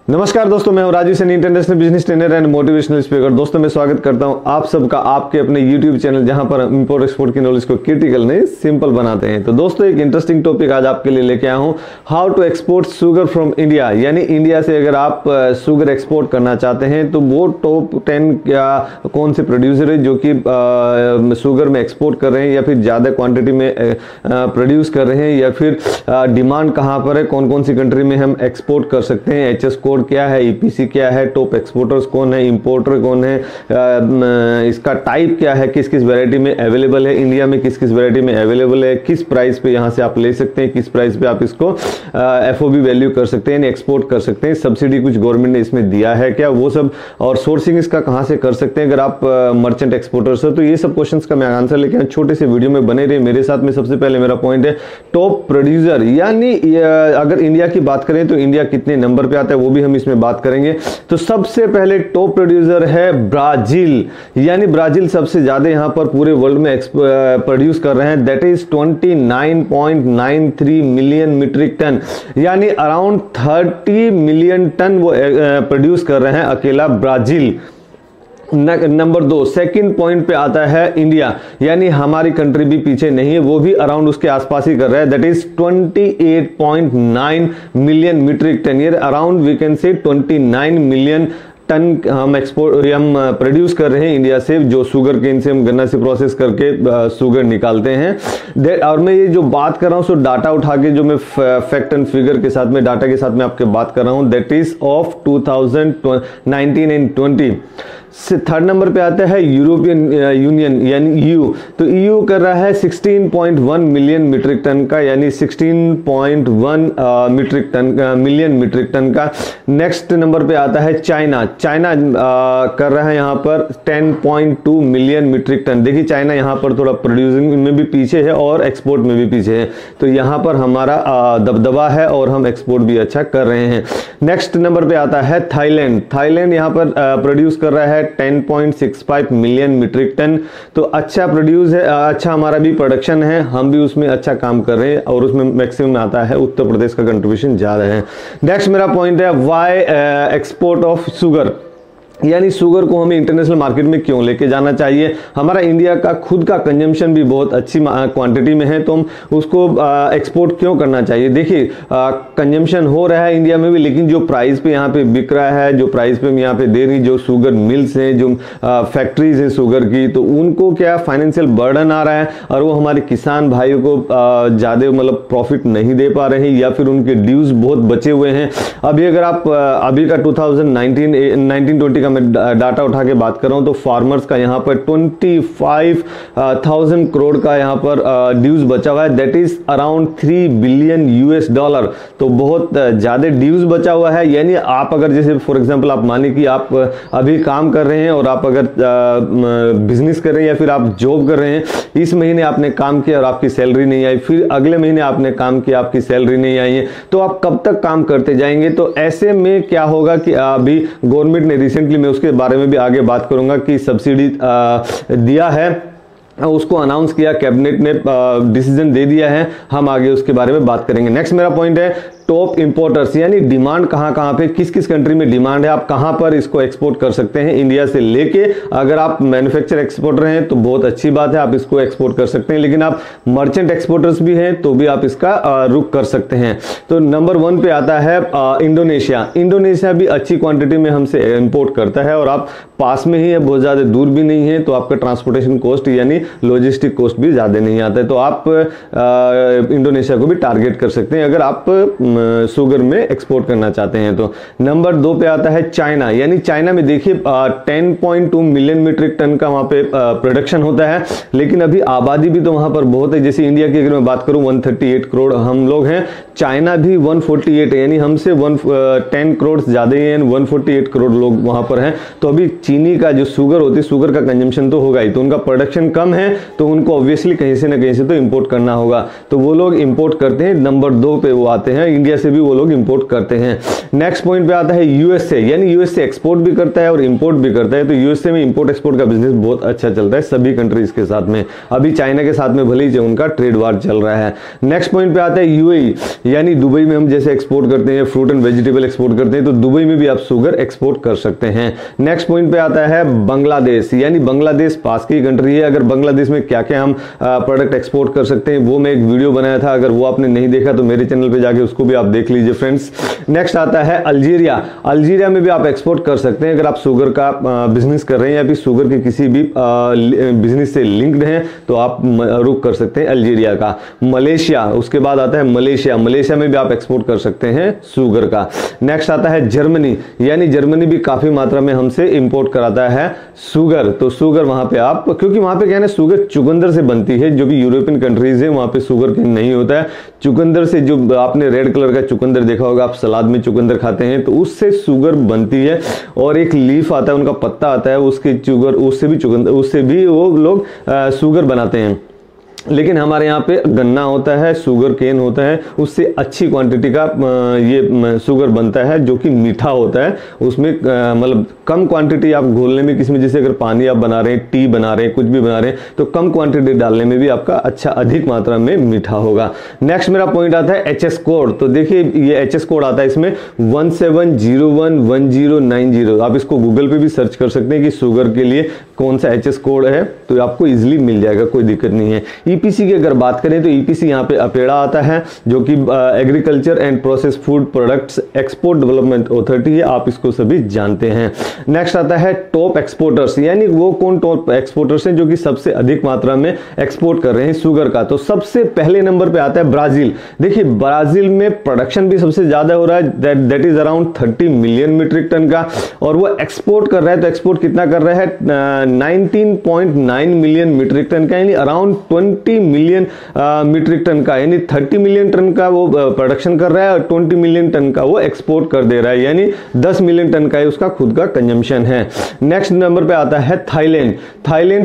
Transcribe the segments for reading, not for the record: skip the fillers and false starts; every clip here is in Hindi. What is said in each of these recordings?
नमस्कार दोस्तों, मैं हूं Raju Saini, international business trainer and motivational speaker. दोस्तों मैं स्वागत करता हूं आप सबका आपके अपने YouTube चैनल, जहां पर हम इंपोर्ट एक्सपोर्ट की नॉलेज को क्रिटिकल नहीं सिंपल बनाते हैं। तो दोस्तों एक इंटरेस्टिंग टॉपिक आज आपके लिए लेके आया हूं, how to export sugar from India. यानी इंडिया से अगर आप शुगर एक्सपोर्ट करना चाहते हैं तो वो टॉप 10 या कौन से प्रोड्यूसर है जो कि शुगर में एक्सपोर्ट कर रहे हैं या फिर ज़्यादा क्वान्टिटी में प्रोड्यूस कर रहे हैं, या फिर डिमांड कहाँ पर है, कौन कौन सी कंट्री में हम एक्सपोर्ट कर सकते हैं, HS कोड क्या है, EPC क्या है, टॉप एक्सपोर्टर्स कौन है, इंपोर्टर कौन है, इसका टाइप क्या है, किस किस वैरायटी में अवेलेबल है, इंडिया में किस किस वैरायटी में अवेलेबल है, किस प्राइस पे यहाँ से आप ले सकते हैं, किस प्राइस पे आप इसको FOB वैल्यू कर सकते हैं, एक्सपोर्ट कर सकते हैं, सब्सिडी कुछ गवर्नमेंट ने इसमें दिया है क्या, वो सब, और सोर्सिंग इसका कहाँ से कर सकते हैं अगर आप मर्चेंट एक्सपोर्टर्स हो। तो ये सब क्वेश्चंस का मैं आंसर लेके छोटे से वीडियो में बने रहे मेरे साथ में। सबसे पहले मेरा पॉइंट है टॉप प्रोड्यूसर, यानी अगर इंडिया की बात करें तो इंडिया कितने नंबर पे आता है वो भी हम इसमें बात करेंगे। तो सबसे पहले टॉप प्रोड्यूसर है ब्राजील, यानी ब्राजील सबसे ज्यादा यहां पर पूरे वर्ल्ड में प्रोड्यूस कर रहे हैं, that is 29.93 million metric ton, यानी अराउंड 30 मिलियन टन वो प्रोड्यूस कर रहे हैं अकेला ब्राजील। नंबर 2 सेकंड पॉइंट पे आता है इंडिया, यानी हमारी कंट्री भी पीछे नहीं है, वो भी अराउंड उसके आसपास ही कर रहा है, that is 28.9 million metric ton, ये around we can say 29 million ton हम प्रोड्यूस कर रहे हैं इंडिया से, जो शुगर केन से हम गन्ना से प्रोसेस करके शुगर निकालते हैं। और मैं ये जो बात कर रहा हूँ सो डाटा उठा के, जो मैं फैक्ट एंड फिगर के साथ में डाटा के साथ में आपके बात कर रहा हूँ, that is of 2019 and 20। Third number पे आता है यूरोपियन यूनियन यानी EU, तो EU कर रहा है 16.1 मिलियन मीट्रिक टन का, यानी 16.1 मिलियन मीट्रिक टन का। नेक्स्ट नंबर पे आता है चाइना, चाइना कर रहा है यहाँ पर 10.2 मिलियन मीट्रिक टन। देखिए चाइना यहाँ पर थोड़ा प्रोड्यूसिंग में भी पीछे है और एक्सपोर्ट में भी पीछे है, तो यहाँ पर हमारा दबदबा है और हम एक्सपोर्ट भी अच्छा कर रहे हैं। नेक्स्ट नंबर पे आता है थाईलैंड, थाईलैंड यहाँ पर प्रोड्यूस कर रहा है 10.65 मिलियन मीट्रिक टन, तो अच्छा प्रोड्यूस है, अच्छा हमारा भी प्रोडक्शन है, हम भी उसमें अच्छा काम कर रहे हैं, और उसमें मैक्सिमम आता है उत्तर प्रदेश का कंट्रीब्यूशन ज्यादा है। नेक्स्ट मेरा पॉइंट है व्हाई एक्सपोर्ट ऑफ शुगर, यानी शुगर को हमें इंटरनेशनल मार्केट में क्यों लेके जाना चाहिए। हमारा इंडिया का खुद का कंजम्पशन भी बहुत अच्छी क्वांटिटी में है, तो हम उसको एक्सपोर्ट क्यों करना चाहिए। देखिए कंजम्पशन हो रहा है इंडिया में भी, लेकिन जो प्राइस पे यहाँ पे बिक रहा है, जो प्राइस पे हम यहाँ पे दे रही, जो शुगर मिल्स हैं, जो फैक्ट्रीज हैं शुगर की, तो उनको क्या फाइनेंशियल बर्डन आ रहा है, और वो हमारे किसान भाइयों को ज़्यादा मतलब प्रॉफिट नहीं दे पा रहे हैं, या फिर उनके ड्यूज बहुत बचे हुए हैं। अभी अगर आप अभी का 2019-20 मैं डाटा उठा के बात कर रहा हूं, तो फार्मर्स का यहां पर 25,000 करोड़ का यहां पर ड्यूज बचा हुआ है, दैट इज अराउंड $3 बिलियन। तो बहुत ज्यादा ड्यूज बचा हुआ है। यानी आप अगर जैसे फॉर एग्जांपल आप मानिए कि आप अभी काम कर रहे हैं और आप अगर बिजनेस कर रहे हैं या फिर आप जॉब कर रहे हैं, इस महीने आपने काम किया और आपकी सैलरी नहीं आई, फिर अगले महीने आपने काम किया आपकी सैलरी नहीं आई है, तो आप कब तक काम करते जाएंगे। तो ऐसे में क्या होगा कि अभी गवर्नमेंट ने रिसेंटली, मैं उसके बारे में भी आगे बात करूंगा, कि सब्सिडी दिया है, उसको अनाउंस किया, कैबिनेट ने डिसीजन दे दिया है, हम आगे उसके बारे में बात करेंगे। नेक्स्ट मेरा पॉइंट है टॉप इंपोर्टर्स, यानी डिमांड कहां पे, किस किस कंट्री में डिमांड है, आप कहां पर इसको एक्सपोर्ट कर सकते हैं इंडिया से लेके। अगर आप मैन्युफैक्चर एक्सपोर्टर हैं तो बहुत अच्छी बात है, आप इसको एक्सपोर्ट कर सकते हैं, लेकिन आप मर्चेंट एक्सपोर्टर्स भी हैं तो भी आप इसका रुख कर सकते हैं। तो नंबर 1 पे आता है इंडोनेशिया, इंडोनेशिया भी अच्छी क्वांटिटी में हमसे इंपोर्ट करता है, और आप पास में ही है, बहुत ज्यादा दूर भी नहीं है, तो आपका ट्रांसपोर्टेशन कॉस्ट यानी लॉजिस्टिक कॉस्ट भी ज्यादा नहीं आता है, तो आप इंडोनेशिया को भी टारगेट कर सकते हैं अगर आप शुगर में एक्सपोर्ट करना चाहते हैं। तो नंबर 2 पे आता है चाइना, यानी चाइना में देखिए 10.2 मिलियन मीट्रिक टन का वहां पे प्रोडक्शन होता है, लेकिन अभी आबादी भी तो वहां पर बहुत है। जैसे इंडिया की अगर मैं बात करूं 138 करोड़ हम लोग हैं, चाइना भी 148 है, यानी हमसे 10 करोड़ ज्यादा ही है, 148 करोड़ लोग वहां पर हैं। तो अभी चीनी का जो शुगर होती है, शुगर का कंजम्पशन तो होगा ही, तो उनका प्रोडक्शन कम है, तो उनको ऑब्वियसली कहीं से ना कहीं से तो इंपोर्ट करना होगा, तो वो लोग इंपोर्ट करते हैं। नंबर 2 पे वो आते हैं, इंडिया से भी वो लोग इंपोर्ट करते हैं। नेक्स्ट पॉइंट पे आता है यूएसए, यानी यूएसए एक्सपोर्ट भी करता है और इंपोर्ट भी करता है, तो यूएसए में इंपोर्ट एक्सपोर्ट का बिजनेस बहुत अच्छा चलता है सभी कंट्रीज के साथ में। अभी चाइना के साथ में भले ही उनका ट्रेड वार चल रहा है। नेक्स्ट पॉइंट पे आता है यूएई, यानी दुबई में हम जैसे एक्सपोर्ट करते हैं फ्रूट एंड वेजिटेबल एक्सपोर्ट करते हैं, तो दुबई में भी आप शुगर एक्सपोर्ट कर सकते हैं। नेक्स्ट पॉइंट पे आता है बांग्लादेश, यानी बांग्लादेश पास की कंट्री है। अगर बांग्लादेश में क्या क्या हम प्रोडक्ट एक्सपोर्ट कर सकते हैं वो मैं एक वीडियो बनाया था, अगर वो आपने नहीं देखा तो मेरे चैनल पे जाके उसको भी आप देख लीजिए फ्रेंड्स। नेक्स्ट आता है अल्जीरिया, अल्जीरिया में भी आप एक्सपोर्ट कर सकते हैं अगर आप शुगर का बिजनेस कर रहे हैं या फिर शुगर के किसी भी बिजनेस से लिंक्ड हैं तो आप रुक कर सकते हैं अल्जीरिया का। मलेशिया, उसके बाद आता है मलेशिया, मलेशिया में भी आप एक्सपोर्ट कर सकते हैं शुगर का। नेक्स्ट आता है जर्मनी, यानी जर्मनी भी काफी मात्रा में हमसे इंपोर्ट कराता है शुगर, तो शुगर वहां पे आप, क्योंकि वहां पे क्या है ना शुगर चुकंदर से बनती है, जो भी यूरोपियन कंट्रीज है वहां पे शुगर केन नहीं होता है, चुकंदर से, जो आपने रेड कलर का चुकंदर देखा होगा, आप सलाद में चुकंदर खाते हैं तो उससे शुगर बनती है। और एक लीफ आता है, उनका पत्ता आता है, उसके शुगर, उससे भी वो लोग शुगर बनाते हैं। लेकिन हमारे यहाँ पे गन्ना होता है, शुगर केन होता है, उससे अच्छी क्वांटिटी का ये शुगर बनता है जो कि मीठा होता है। उसमें मतलब कम क्वांटिटी आप घोलने में, किसी में जैसे अगर पानी आप बना रहे हैं, टी बना रहे हैं, कुछ भी बना रहे हैं, तो कम क्वांटिटी डालने में भी आपका अच्छा अधिक मात्रा में मीठा होगा। नेक्स्ट मेरा पॉइंट आता है एचएस कोड, तो देखिए ये एचएस कोड आता है इसमें 17011090। आप इसको गूगल पे भी सर्च कर सकते हैं कि शुगर के लिए कौन सा एचएस कोड है, तो आपको इजिली मिल जाएगा, कोई दिक्कत नहीं है। ईपीसी की अगर बात करें तो ईपीसी यहाँ पे अपेड़ा आता है जो कि agriculture and process food products export development authority है, आप इसको सभी जानते हैं। नेक्स्ट आता है टॉप एक्सपोर्टर्स, यानी वो कौन टॉप एक्सपोर्टर्स हैं जो कि सबसे अधिक मात्रा में एक्सपोर्ट कर रहे हैं शुगर का। तो सबसे पहले नंबर पे आता है ब्राजील। देखिए ब्राजील में प्रोडक्शन भी सबसे ज्यादा हो रहा है, that is around 30 million metric ton का, और वो एक्सपोर्ट कर रहा है, तो एक्सपोर्ट कितना कर रहा है 19.9 मिलियन मीट्रिक टन का, यानी अराउंड 20 मिलियन मीट्रिक टन का, यानी 30 मिलियन टन का वो प्रोडक्शन कर रहा है और 20 मिलियन टन का वो एक्सपोर्ट कर दे रहा है, यानी 10 मिलियन टन का उसका खुद का कंजम्पशन है। नेक्स्ट नंबर पे आता है Thailand. Thailand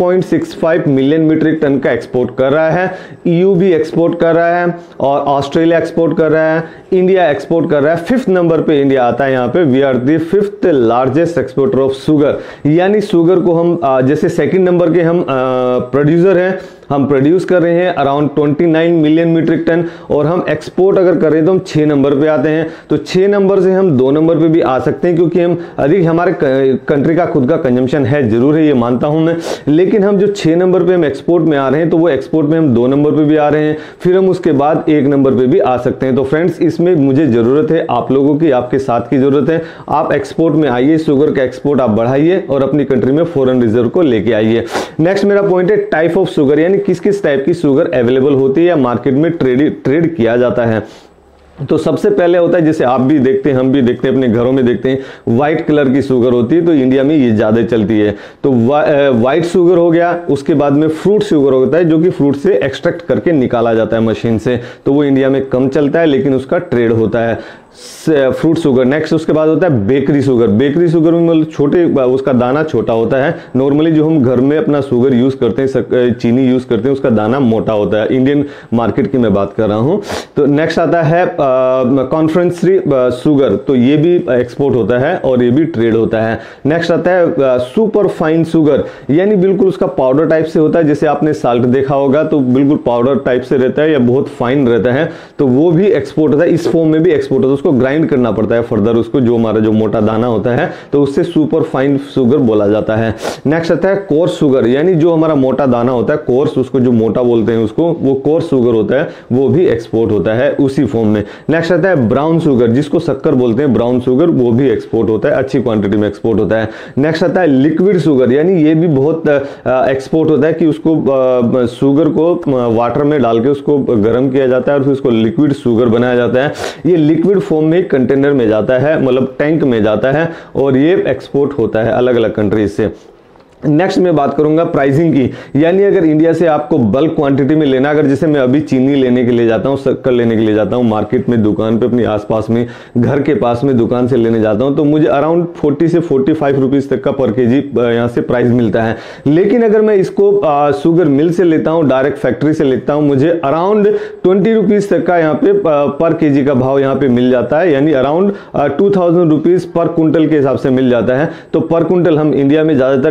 10.65 million metric ton का एक्सपोर्ट कर रहा है। ईयू भी एक्सपोर्ट कर रहा है और ऑस्ट्रेलिया एक्सपोर्ट कर रहा है, इंडिया एक्सपोर्ट कर रहा है। 5th नंबर पे इंडिया आता है यहाँ पे। We are the 5th largest exporter of sugar, यानी शुगर को हम जैसे 2nd नंबर के हम प्रोड्यूसर हैं, हम प्रोड्यूस कर रहे हैं अराउंड 29 मिलियन मीट्रिक टन, और हम एक्सपोर्ट अगर कर रहे हैं तो हम 6 नंबर पे आते हैं। तो 6 नंबर से हम 2 नंबर पे भी आ सकते हैं, क्योंकि हम अधिक, हमारे कंट्री का खुद का कंजम्पशन है, जरूर है, ये मानता हूं मैं, लेकिन हम जो 6 नंबर पे हम एक्सपोर्ट में आ रहे हैं तो वो एक्सपोर्ट में हम 2 नंबर पे भी आ रहे हैं, फिर हम उसके बाद 1 नंबर पे भी आ सकते हैं। तो फ्रेंड्स इसमें मुझे जरूरत है आप लोगों की, आपके साथ की जरूरत है। आप एक्सपोर्ट में आइए, शुगर का एक्सपोर्ट आप बढ़ाइए और अपनी कंट्री में फॉरेन रिजर्व को लेके आइए। नेक्स्ट मेरा पॉइंट है टाइप ऑफ शुगर, यानी किस किस टाइप की शुगर अवेलेबल होती है या मार्केट में ट्रेड किया जाता है। तो सबसे पहले होता है, जैसे आप भी देखते हैं, हम भी देखते हैं, अपने घरों में देखते हैं, व्हाइट कलर की शुगर होती है, तो इंडिया में ये ज्यादा चलती है। तो व्हाइट शुगर हो गया, उसके बाद में फ्रूट शुगर होता है जो कि फ्रूट से एक्सट्रैक्ट करके निकाला जाता है मशीन से, तो वो इंडिया में कम चलता है, लेकिन उसका ट्रेड होता है फ्रूट शुगर। नेक्स्ट उसके बाद होता है बेकरी शुगर। बेकरी शुगर में मतलब छोटे, उसका दाना छोटा होता है। नॉर्मली जो हम घर में अपना शुगर यूज करते हैं, चीनी यूज करते हैं, उसका दाना मोटा होता है। इंडियन मार्केट की मैं बात कर रहा हूं। तो नेक्स्ट आता है कॉन्फ्रेंसरी शुगर, तो ये भी एक्सपोर्ट होता है और ये भी ट्रेड होता है। नेक्स्ट आता है सुपर फाइन शुगर, यानी बिल्कुल उसका पाउडर टाइप से होता है, जैसे आपने साल्ट देखा होगा तो बिल्कुल पाउडर टाइप से रहता है या बहुत फाइन रहता है, तो वो भी एक्सपोर्ट होता है। इस फॉर्म में भी एक्सपोर्ट होता है, उसको ग्राइंड करना पड़ता है फर्दर, उसको जो हमारा जो मोटा दाना होता है, तो उससे सुपर फाइन शुगर बोला जाता है। नेक्स्ट आता है कोर्स शुगर, यानी जो हमारा मोटा दाना होता है कोर्स, उसको जो मोटा बोलते हैं उसको, वो कोर्स शुगर होता है, वो भी एक्सपोर्ट होता है उसी फॉर्म में। नेक्स्ट आता है ब्राउन शुगर, जिसको शक्कर बोलते हैं, ब्राउन शुगर, वो भी एक्सपोर्ट होता है, अच्छी क्वांटिटी में एक्सपोर्ट होता है। नेक्स्ट आता है लिक्विड शुगर, यानी ये भी बहुत एक्सपोर्ट होता है कि उसको शुगर को वाटर में डाल के उसको गर्म किया जाता है और फिर उसको लिक्विड शुगर बनाया जाता है। ये लिक्विड फॉर्म में कंटेनर में जाता है, मतलब टैंक में जाता है, और ये एक्सपोर्ट होता है अलग अलग कंट्रीज से। नेक्स्ट मैं बात करूंगा प्राइसिंग की, यानी अगर इंडिया से आपको बल्क क्वांटिटी में लेना, अगर जैसे मैं अभी चीनी लेने के लिए जाता हूं, शक्कर लेने के लिए जाता हूं मार्केट में, दुकान पे अपने आसपास में, घर के पास में दुकान से लेने जाता हूं, तो मुझे अराउंड 40 से 45 रुपीज तक का पर केजी यहाँ से प्राइस मिलता है। लेकिन अगर मैं इसको शुगर मिल से लेता हूँ, डायरेक्ट फैक्ट्री से लेता हूँ, मुझे अराउंड 20 रुपीज तक का यहाँ पे पर केजी का भाव यहाँ पे मिल जाता है, यानी अराउंड 2000 रुपीज पर कुंटल के हिसाब से मिल जाता है। तो पर कुंटल हम इंडिया में ज्यादातर टन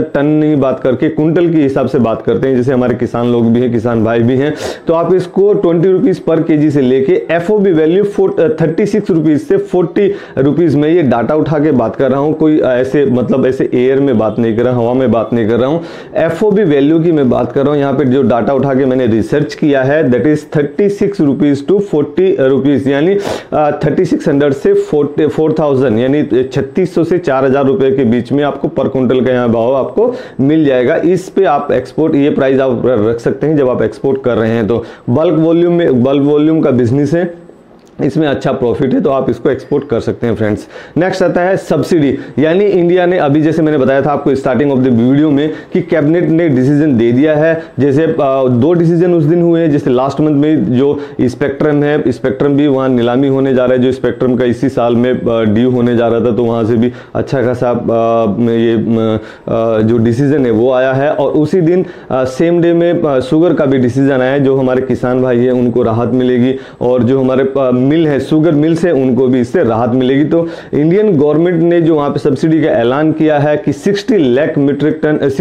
नहीं बात करके कुंटल के हिसाब से बात करते हैं, जैसे हमारे किसान लोग भी हैं, किसान भाई भी हैं, तो आप इसको 20 रुपीज़ पर केजी से लेके FOB वैल्यू 36 रुपीज़ से 40 रुपीज़ में ये डाटा उठा के बात कर रहा हूँ। कोई ऐसे मतलब ऐसे एयर में बात नहीं कर रहा हूँ, हवा में बात नहीं कर रहा हूँ, FOB वैल्यू की मैं बात कर रहा हूँ। यहाँ पे जो डाटा उठा के मैंने रिसर्च किया है that is 36 rupees to 40 rupees, यानी 3600 से 4000 यानी 3600 से 4000 रुपए के बीच में आपको पर कुंटल का यहाँ भाव आपको मिल जाएगा। इस पे आप एक्सपोर्ट, ये प्राइस आप रख सकते हैं जब आप एक्सपोर्ट कर रहे हैं। तो बल्क वॉल्यूम का बिजनेस है, इसमें अच्छा प्रॉफिट है, तो आप इसको एक्सपोर्ट कर सकते हैं फ्रेंड्स। नेक्स्ट आता है सब्सिडी, यानी इंडिया ने अभी जैसे मैंने बताया था आपको स्टार्टिंग ऑफ द वीडियो में कि कैबिनेट ने डिसीजन दे दिया है। जैसे 2 डिसीजन उस दिन हुए हैं, जैसे लास्ट मंथ में जो स्पेक्ट्रम है, स्पेक्ट्रम भी वहाँ नीलामी होने जा रहा है, जो स्पेक्ट्रम का इसी साल में ड्यू होने जा रहा था, तो वहाँ से भी अच्छा खासा ये जो डिसीजन है वो आया है। और उसी दिन सेम डे में शुगर का भी डिसीजन आया है, जो हमारे किसान भाई है उनको राहत मिलेगी, और जो हमारे मिल है, शुगर मिल्स है, उनको भी इससे राहत मिलेगी। तो इंडियन गवर्नमेंट ने जो वहां पे सब्सिडी का ऐलान किया है कि 60 लाख मीट्रिक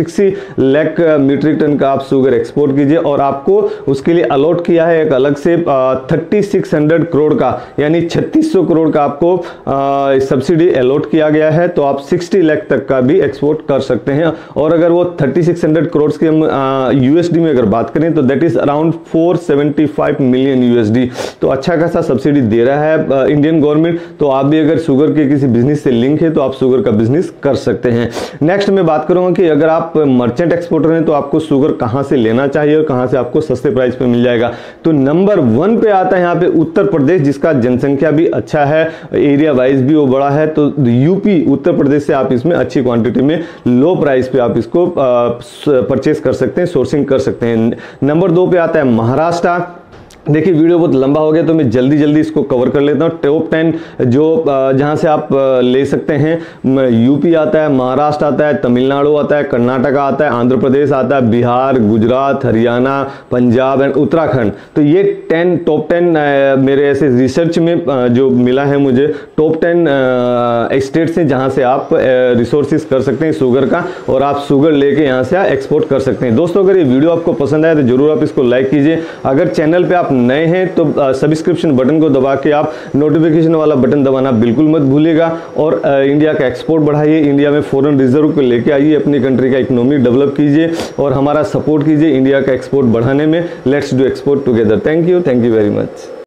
टन का आप शुगर एक्सपोर्ट कीजिए, और आपको उसके लिए अलॉट किया है एक अलग से 3600 करोड़ का, यानी 3600 करोड़ का आपको सब्सिडी अलॉट किया गया है। तो आप 60 लाख तक का भी एक्सपोर्ट कर सकते हैं। और अगर वो 3600 करोड़ की हम USD में अगर बात करें तो that is around 475 million USD। तो अच्छा खासा सब्सिडी दे रहा है इंडियन गवर्नमेंट। तो आप भी अगर शुगर के किसी बिजनेस से लिंक है तो आप शुगर का बिजनेस कर सकते हैं। नेक्स्ट मैं बात करूंगा कि अगर आप मर्चेंट एक्सपोर्टर हैं तो आपको शुगर कहां से लेना चाहिए और कहां से आपको सस्ते प्राइस पे मिल जाएगा। तो नंबर 1 पे आता है यहाँ पे उत्तर प्रदेश, जिसका जनसंख्या भी अच्छा है, एरिया वाइज भी वो बड़ा है। तो यूपी, उत्तर प्रदेश से आप इसमें अच्छी क्वांटिटी में लो प्राइस पे आप इसको परचेस कर सकते हैं, सोर्सिंग कर सकते हैं। नंबर 2 पे आता है महाराष्ट्र। देखिए वीडियो बहुत लंबा हो गया तो मैं जल्दी इसको कवर कर लेता हूँ। टॉप 10 जो जहाँ से आप ले सकते हैं, यूपी आता है, महाराष्ट्र आता है, तमिलनाडु आता है, कर्नाटका आता है, आंध्र प्रदेश आता है, बिहार, गुजरात, हरियाणा, पंजाब एंड उत्तराखंड। तो ये टॉप 10 मेरे ऐसे रिसर्च में जो मिला है मुझे, टॉप 10 स्टेट्स हैं जहाँ से आप रिसोर्सेज कर सकते हैं शुगर का, और आप शुगर लेके यहाँ से एक्सपोर्ट कर सकते हैं। दोस्तों अगर ये वीडियो आपको पसंद आए तो जरूर आप इसको लाइक कीजिए। अगर चैनल पे आप नए हैं तो सब्सक्रिप्शन बटन को दबा के आप नोटिफिकेशन वाला बटन दबाना बिल्कुल मत भूलिएगा। और इंडिया का एक्सपोर्ट बढ़ाइए, इंडिया में फॉरेन रिजर्व को लेके आइए, अपनी कंट्री का इकोनॉमी डेवलप कीजिए और हमारा सपोर्ट कीजिए इंडिया का एक्सपोर्ट बढ़ाने में। Let's do export together. Thank you very much.